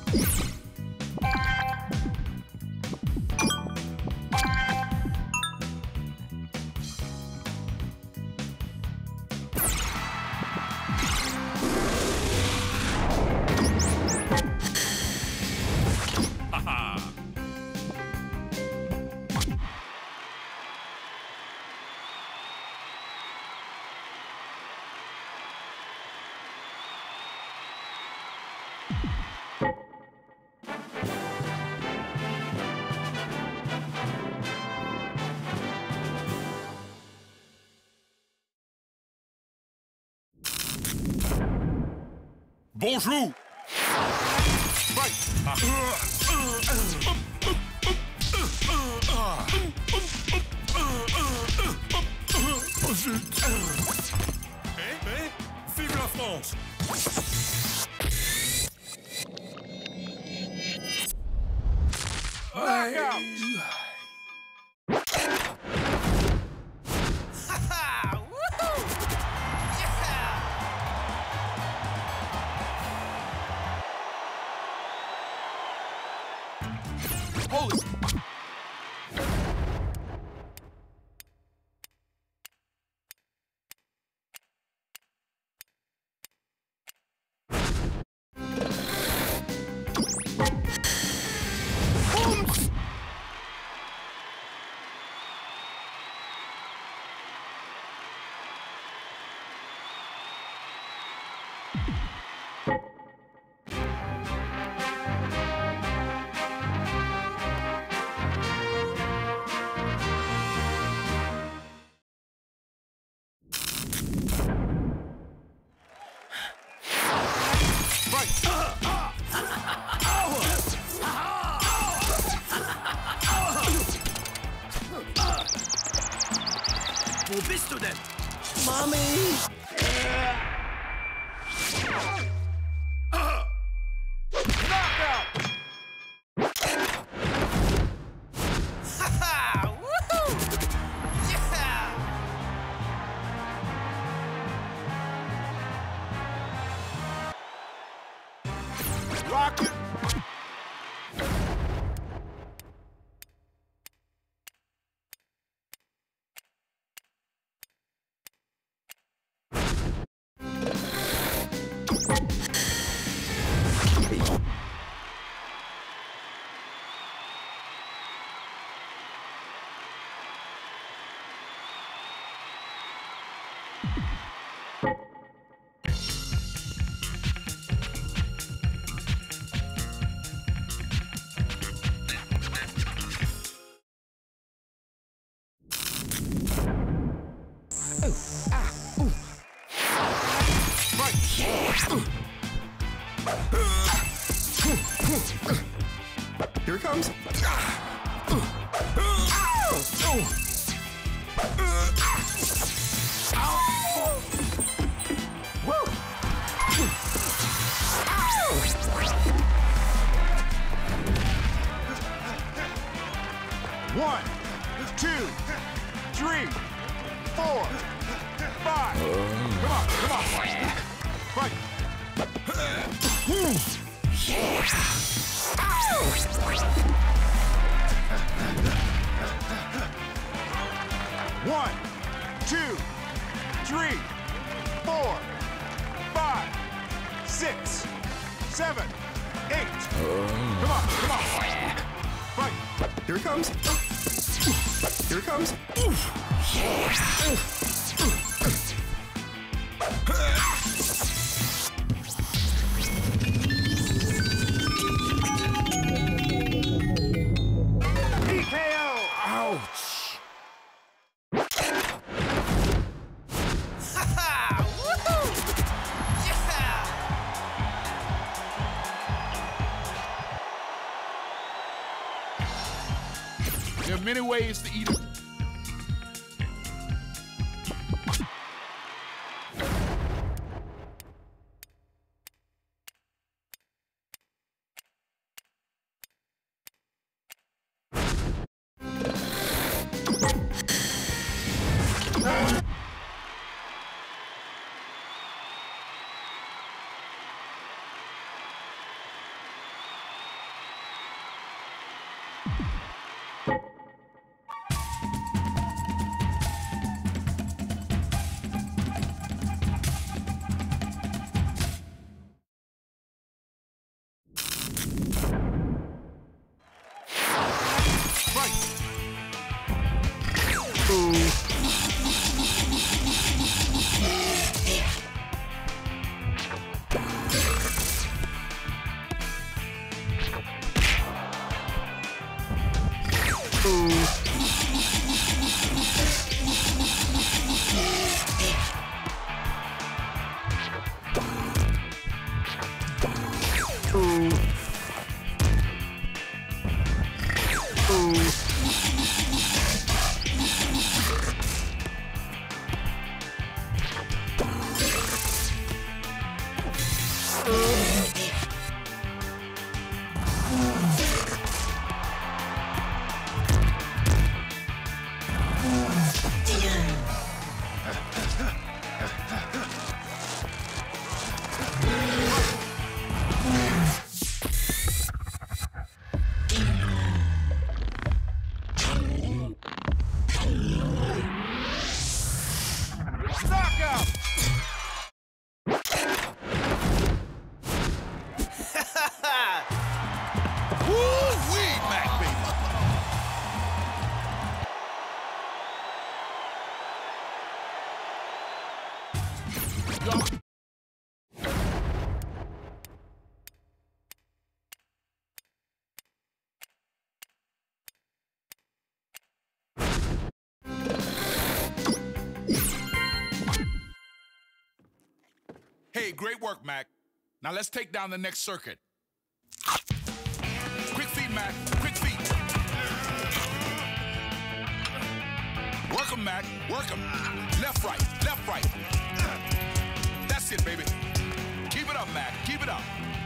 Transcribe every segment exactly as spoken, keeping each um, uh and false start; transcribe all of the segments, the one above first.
Bonjour. Fight. Oh zut. Eh, eh, vive la France. Knockout. Holy. Wo bist du denn? Mami! Knockout! Haha! Woohoo! Yeah! Rocket! Here it comes. One, two, three, four, five. Come on, come on. Fight. One, two, three, four, five, six, seven, eight. Come on, come on. Fight. Here it comes. Here it comes. T K O. Ouch. Haha! Woohoo! Yeah! There are many ways to eat it. Hey, great work, Mac. Now let's take down the next circuit. Quick feet, Mac. Quick feet. Work 'em, Mac. Work 'em. Left, right. Left, right. That's it, baby. Keep it up, Mac. Keep it up.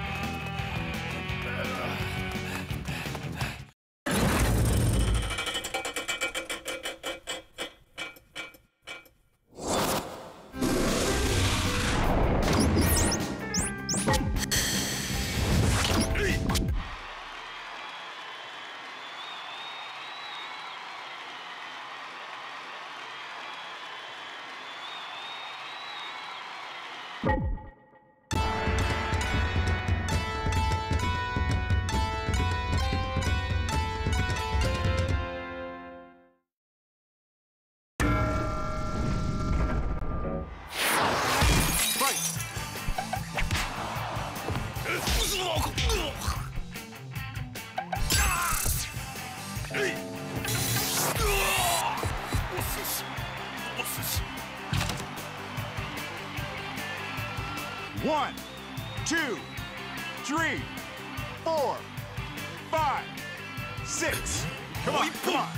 One, two, three, four, five, six. Come on, come on.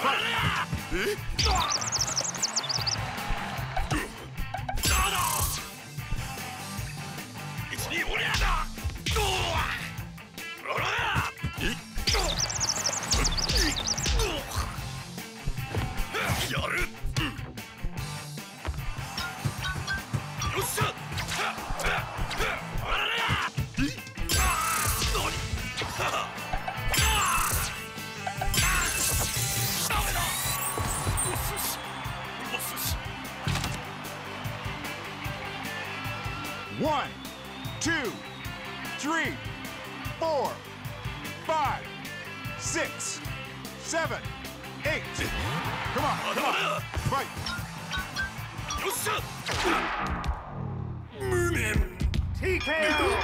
One, two, three, four, five, six, seven, eight. Come on, come on. Fight. T K O.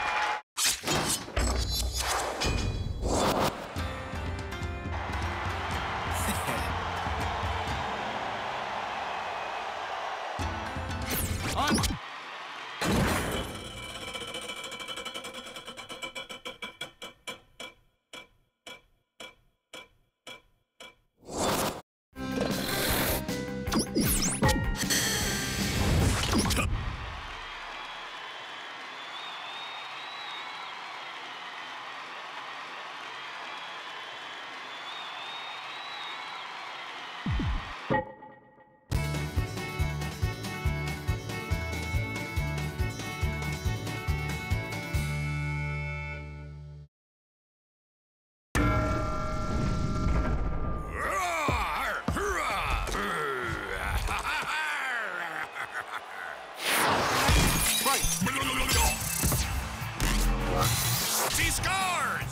He scores!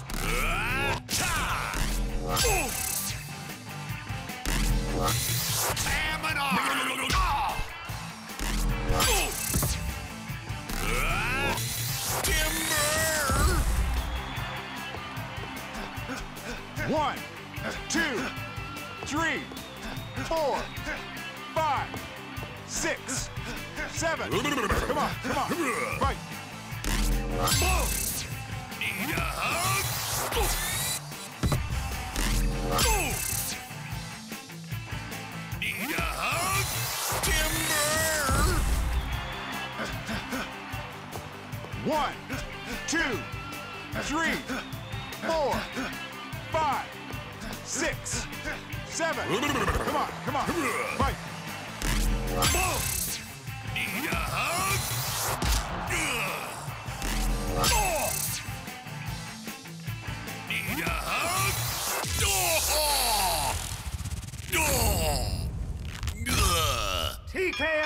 Stamina! Timber! One, two, three, four, five, six, seven. Come on, come on. Fight. One, two, three, four, five, six, seven. Come on, come on. Fight. Need a hug? Need a hug? T K O.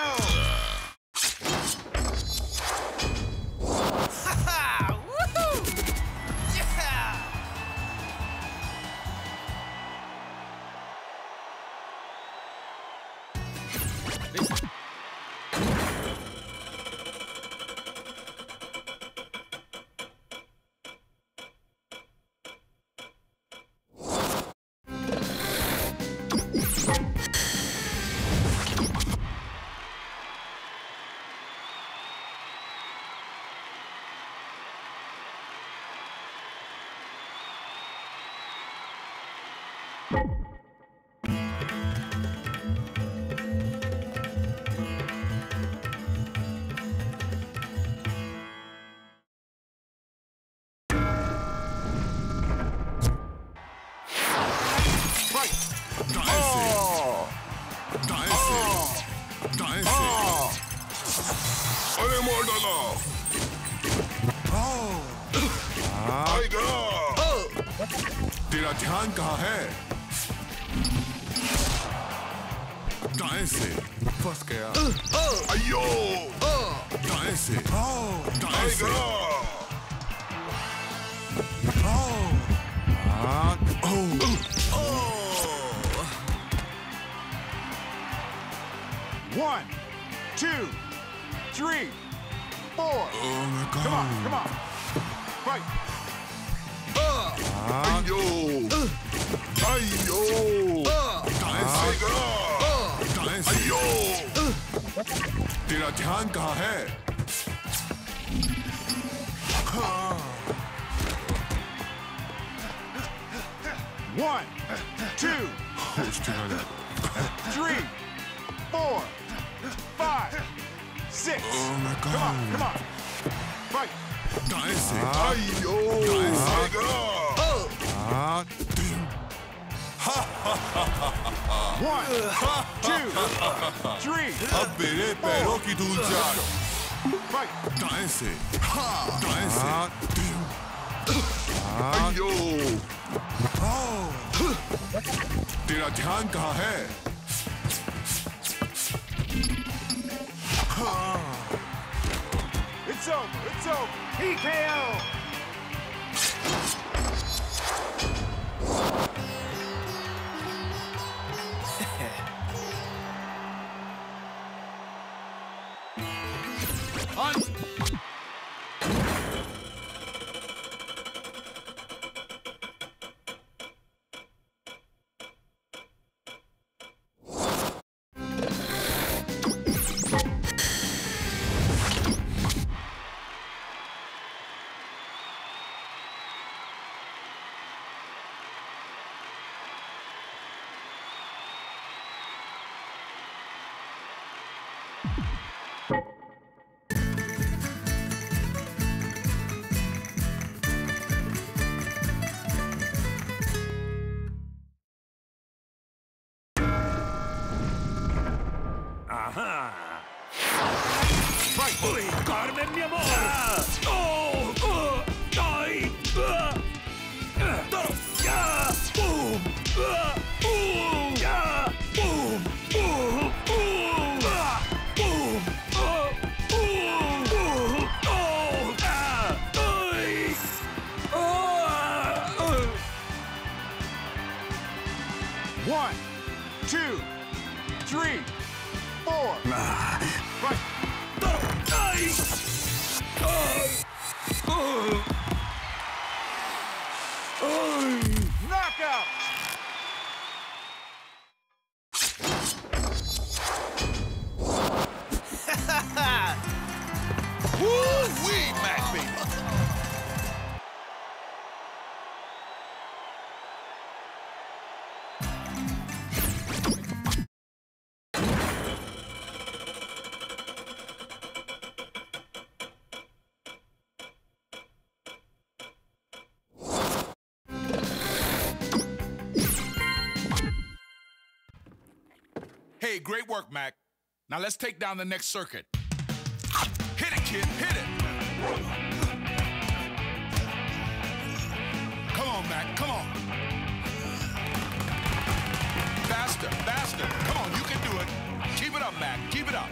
अरे मोड़ डाला। आएगा। तेरा ध्यान कहाँ है? दाएं से फंस गया। अयो। दाएं से दाएं से One, two, three, four. Oh my God. Come on, come on. Fight. अयो। अयो। दाएं से दाएं से अयो। तेरा ध्यान कहाँ है? One, two, three, four, five, six. Oh my God. Come on, come on. Fight. दाएं से अयो। दाएं से आएगा। One, two, three, अब मेरे पैरों की धूल चाट। fight. दाएं से दाएं से अयो। तेरा ध्यान कहाँ है? It's over, it's over. T K O. Vai, Carmen, mi amor. Oh, oh, dai. Yeah, boom. Boom. Yeah, boom. Boom. Boom. Boom. Oh, boom. Boom. Oh, ah, dai. Oh. One, two, three, four. Fight. Knockout! Woo-wee, Mac, baby. Okay, great work, Mac. Now let's take down the next circuit. Hit it, kid, hit it. Come on, Mac, come on. Faster, faster. Come on, you can do it. Keep it up, Mac, keep it up.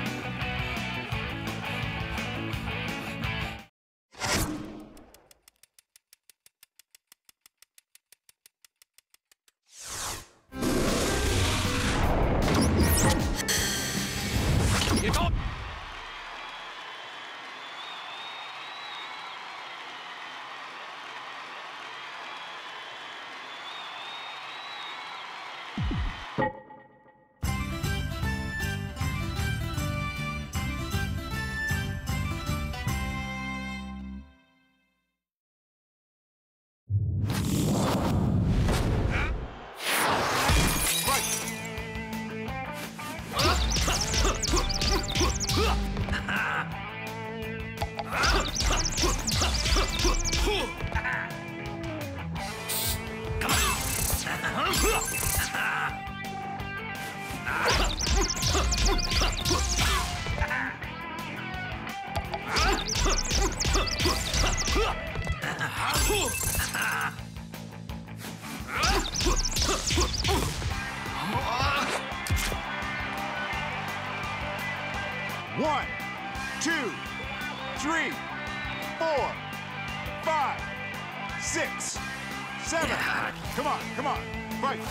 One, two, three, four, five, six, seven. Come on, come on, fight.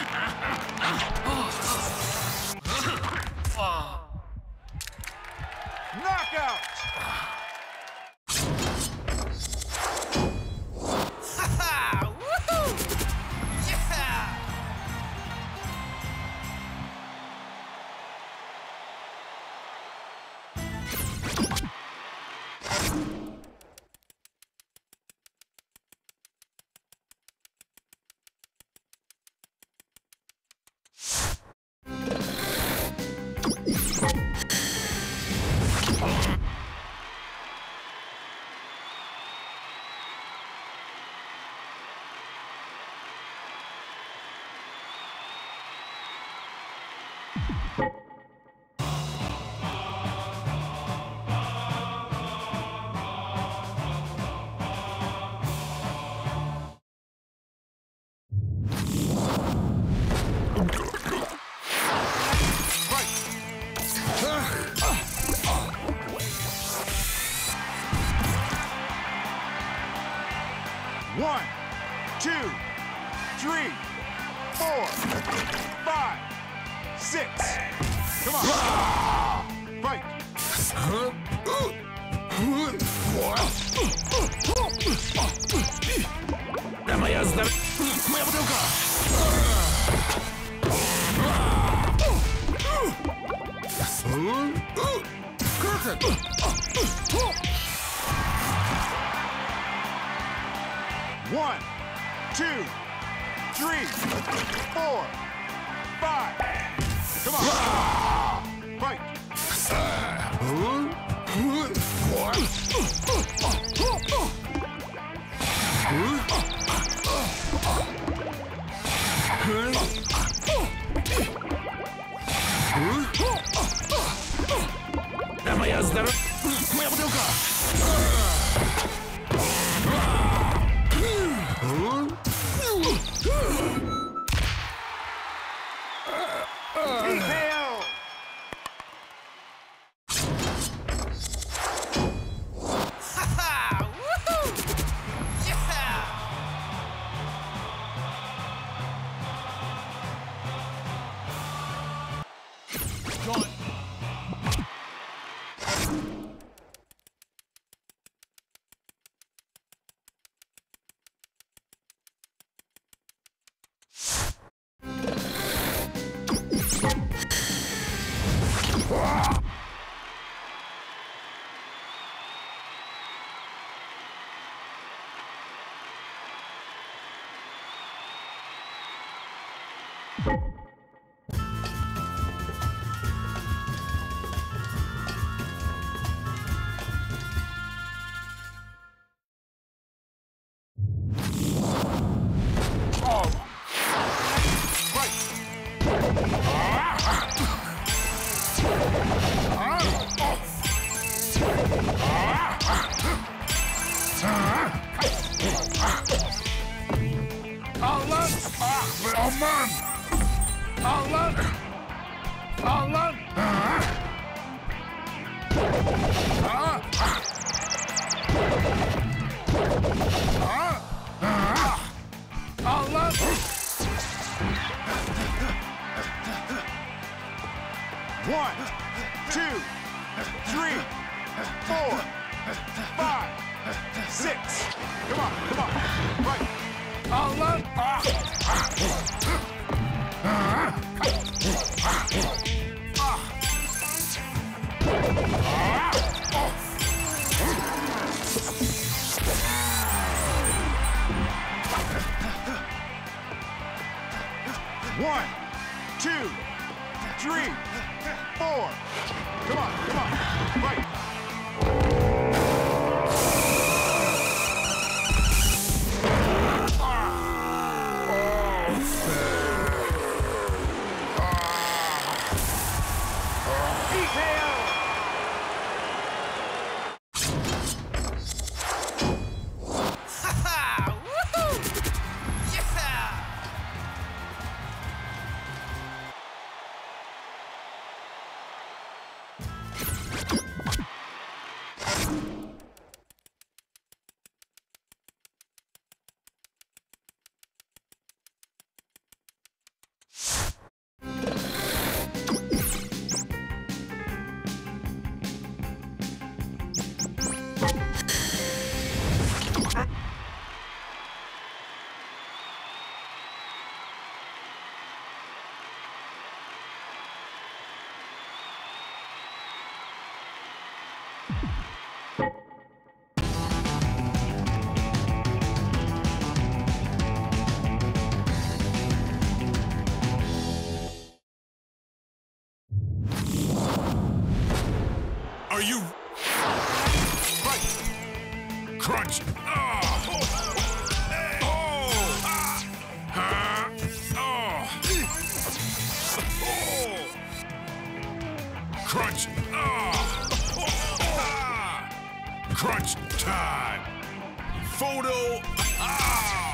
Knockout. One, two, three, four, five, six. Come on. Fight. Моя здоровье. Моя бутылка. Как это? One, two, three, four, five. Come on. Fight. Да моя здоровье. Моя бутылка. T K O. Alan! Aman! Alan! Alan! Alan! One, two, three, four, five, six. Come on, come on. Right. Alan! One, two, three, four. Come on, come on. Right. Are you right? Crunch. Oh. Oh. Ah. Huh? Oh. Oh. Crunch. Oh. Ah. Crunch time. Photo. Ah.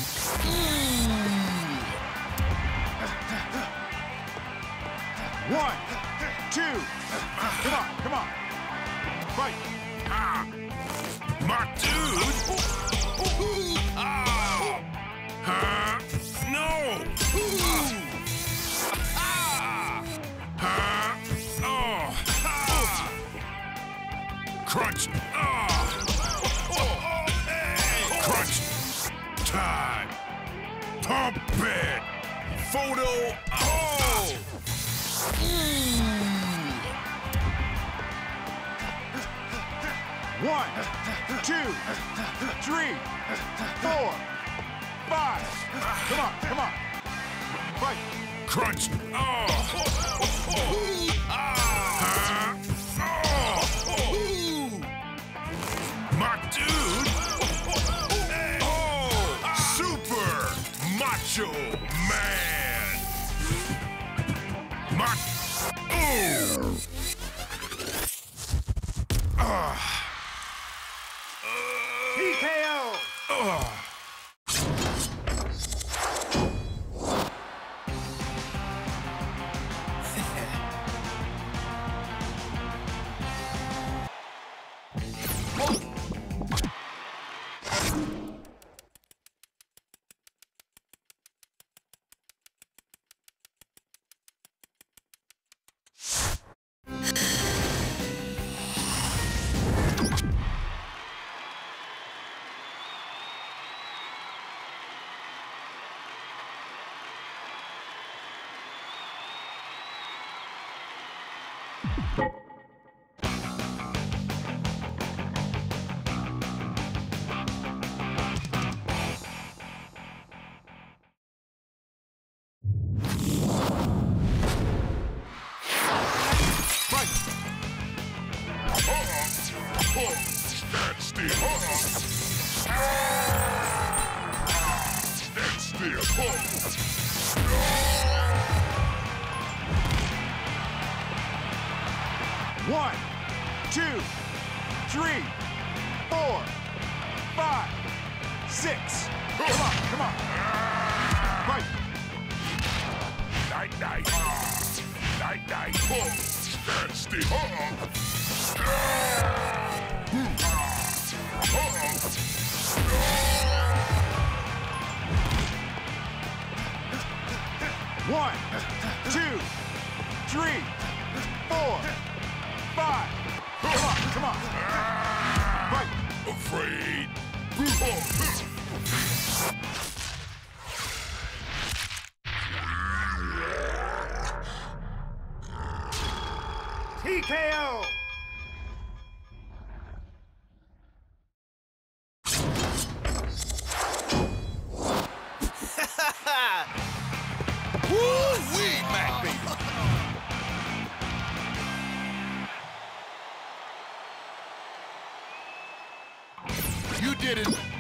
One, two. Come on, come on. Right. Ah. My dude. Ah. Huh? No. Ah. Huh? Oh. Ah. Crunch. Ah. Hey. Crunch time. Pump it. Photo. Oh. One, two, three, four, five. Come on, come on. Right. Crunch. Oh. Ah. Huh? Oh. My dude. Oh. Super Macho Man. My. Oh. Ah. T K O. Oh. Stand still. Stand still. One, two, three, four, five, six. Come on, come on. Fight. Night, night. Night, night. Stand still. One, two, three, four, five. Come on, come on. Fight. Afraid. T K O. Woo-wee, Mac, baby. You did it.